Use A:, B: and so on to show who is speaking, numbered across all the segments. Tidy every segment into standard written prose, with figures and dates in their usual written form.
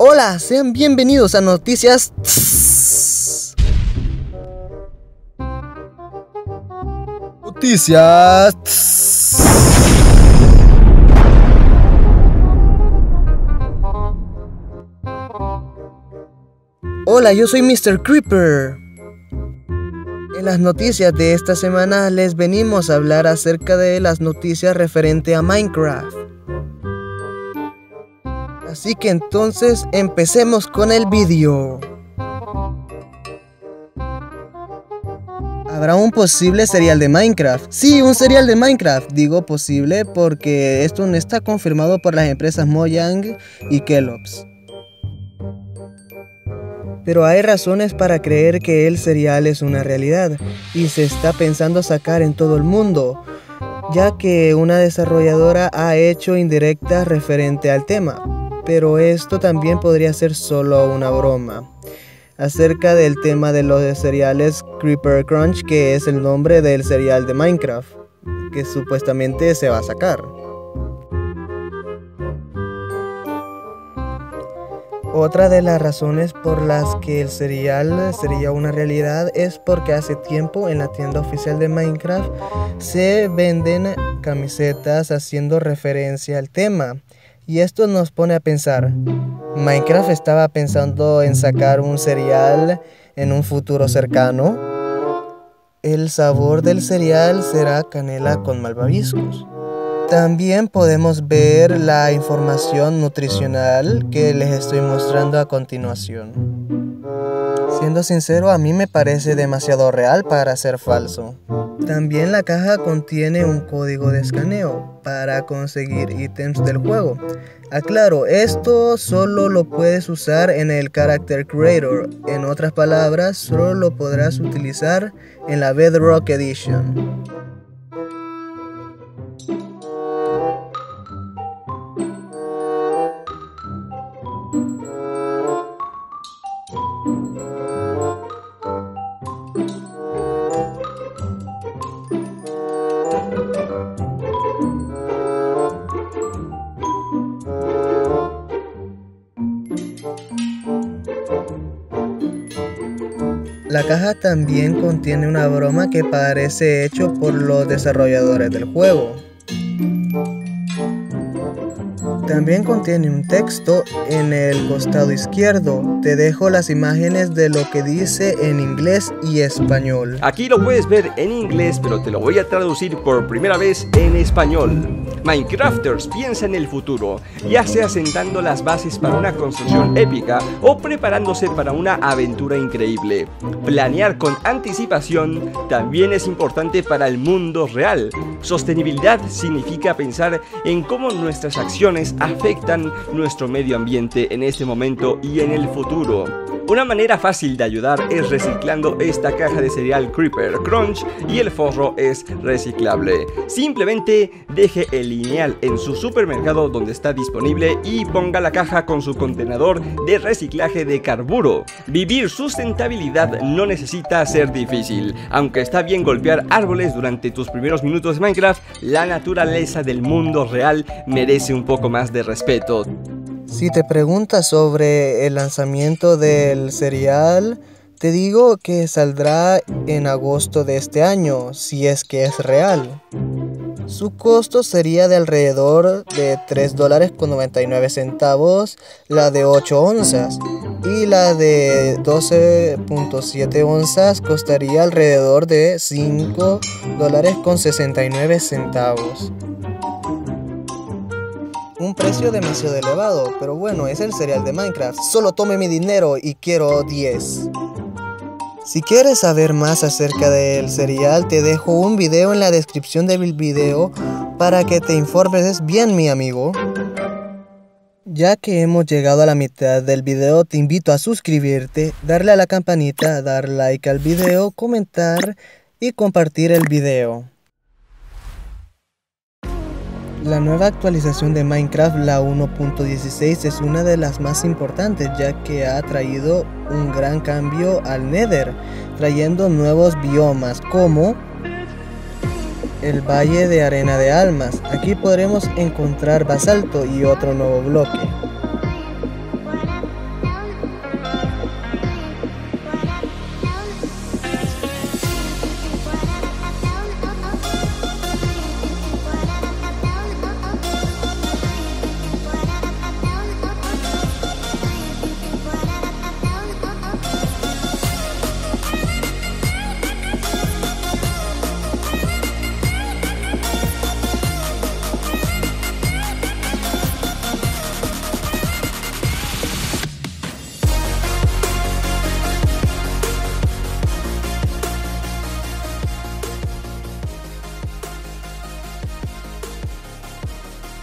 A: Hola, sean bienvenidos a Noticias. Noticias. Hola, yo soy Mr. Creeper. En las noticias de esta semana les venimos a hablar acerca de las noticias referente a Minecraft. Así que entonces empecemos con el vídeo. ¿Habrá un posible serial de Minecraft? Sí, un serial de Minecraft. Digo posible porque esto no está confirmado por las empresas Mojang y Kellogg's. Pero hay razones para creer que el serial es una realidad y se está pensando sacar en todo el mundo, ya que una desarrolladora ha hecho indirectas referente al tema. Pero esto también podría ser solo una broma. Acerca del tema de los cereales Creeper Crunch, que es el nombre del cereal de Minecraft, que supuestamente se va a sacar. Otra de las razones por las que el serial sería una realidad es porque hace tiempo en la tienda oficial de Minecraft se venden camisetas haciendo referencia al tema. Y esto nos pone a pensar, ¿Minecraft estaba pensando en sacar un cereal en un futuro cercano? El sabor del cereal será canela con malvaviscos. También podemos ver la información nutricional que les estoy mostrando a continuación. Siendo sincero, a mí me parece demasiado real para ser falso. También la caja contiene un código de escaneo para conseguir ítems del juego. Aclaro, esto solo lo puedes usar en el Character Creator. En otras palabras, solo lo podrás utilizar en la Bedrock Edition. La caja también contiene una broma que parece hecho por los desarrolladores del juego. También contiene un texto en el costado izquierdo. Te dejo las imágenes de lo que dice en inglés y español.
B: Aquí lo puedes ver en inglés, pero te lo voy a traducir por primera vez en español. Minecrafters piensa en el futuro, ya sea sentando las bases para una construcción épica o preparándose para una aventura increíble. Planear con anticipación también es importante para el mundo real. Sostenibilidad significa pensar en cómo nuestras acciones afectan nuestro medio ambiente en este momento y en el futuro. Una manera fácil de ayudar es reciclando esta caja de cereal Creeper Crunch y el forro es reciclable. Simplemente deje el lineal en su supermercado donde está disponible y ponga la caja con su contenedor de reciclaje de carburo. Vivir sustentabilidad no necesita ser difícil. Aunque está bien golpear árboles durante tus primeros minutos de Minecraft, la naturaleza del mundo real merece un poco más de respeto.
A: Si te preguntas sobre el lanzamiento del serial, te digo que saldrá en agosto de este año, si es que es real. Su costo sería de alrededor de $3.99, la de 8 onzas, y la de 12.7 onzas costaría alrededor de $5.69. Un precio demasiado elevado, pero bueno, es el serial de Minecraft. Solo tome mi dinero y quiero 10. Si quieres saber más acerca del serial, te dejo un video en la descripción del video para que te informes bien, mi amigo. Ya que hemos llegado a la mitad del video, te invito a suscribirte, darle a la campanita, dar like al video, comentar y compartir el video. La nueva actualización de Minecraft, la 1.16, es una de las más importantes, ya que ha traído un gran cambio al Nether, trayendo nuevos biomas como el Valle de Arena de Almas. Aquí podremos encontrar basalto y otro nuevo bloque.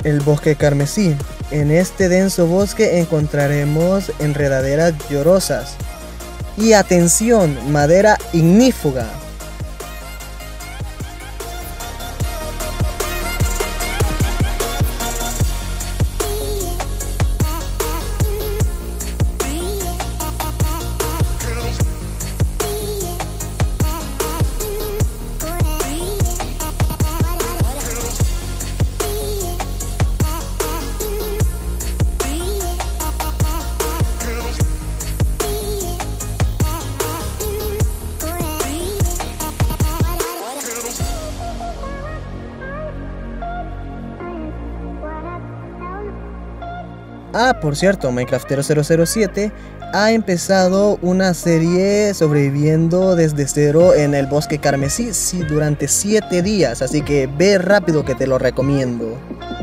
A: El bosque carmesí. En este denso bosque encontraremos enredaderas llorosas. Y atención, madera ignífuga. Ah, por cierto, Minecraftero 007 ha empezado una serie sobreviviendo desde cero en el bosque carmesí durante 7 días, así que ve rápido que te lo recomiendo.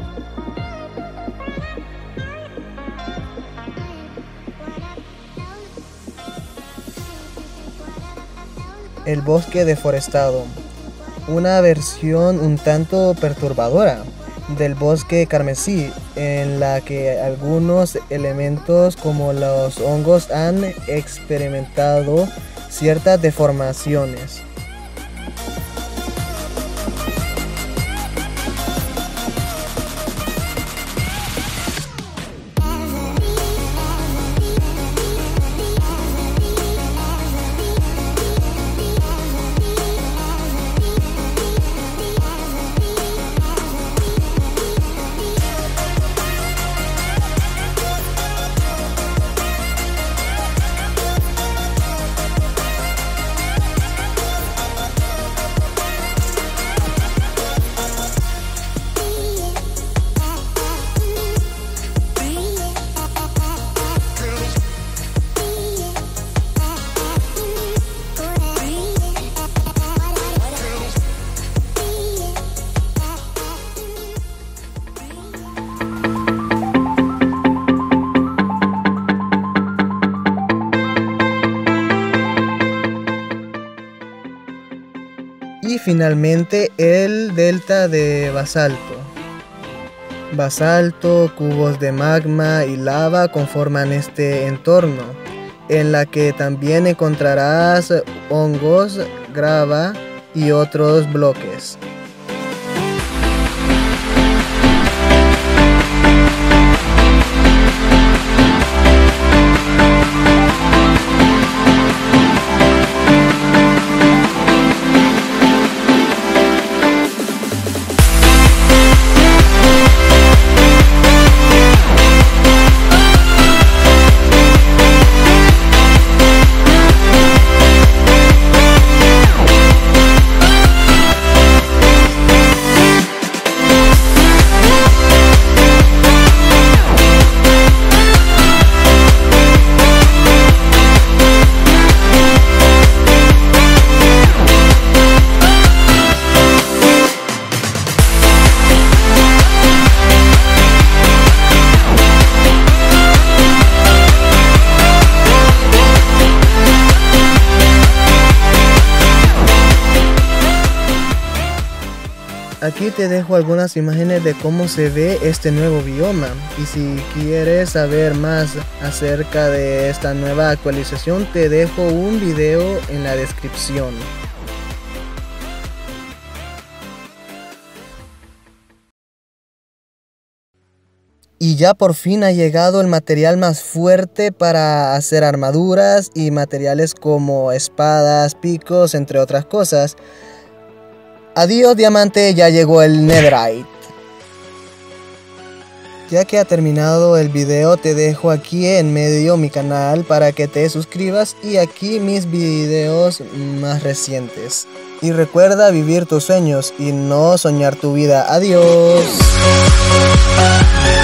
A: El bosque deforestado, una versión un tanto perturbadora del bosque carmesí, en la que algunos elementos como los hongos han experimentado ciertas deformaciones. Y finalmente el delta de basalto. Basalto, cubos de magma y lava conforman este entorno, en la que también encontrarás hongos, grava y otros bloques. Aquí te dejo algunas imágenes de cómo se ve este nuevo bioma, y si quieres saber más acerca de esta nueva actualización te dejo un video en la descripción. Y ya por fin ha llegado el material más fuerte para hacer armaduras y materiales como espadas, picos, entre otras cosas. Adiós diamante, ya llegó el Netherite. Ya que ha terminado el video, te dejo aquí en medio mi canal para que te suscribas y aquí mis videos más recientes. Y recuerda vivir tus sueños y no soñar tu vida. Adiós.